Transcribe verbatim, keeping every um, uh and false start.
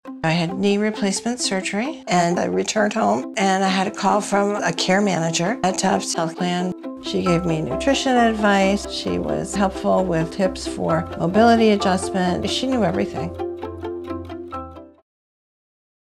I had knee replacement surgery and I returned home and I had a call from a care manager at Tufts Health Plan. She gave me nutrition advice. She was helpful with tips for mobility adjustment. She knew everything.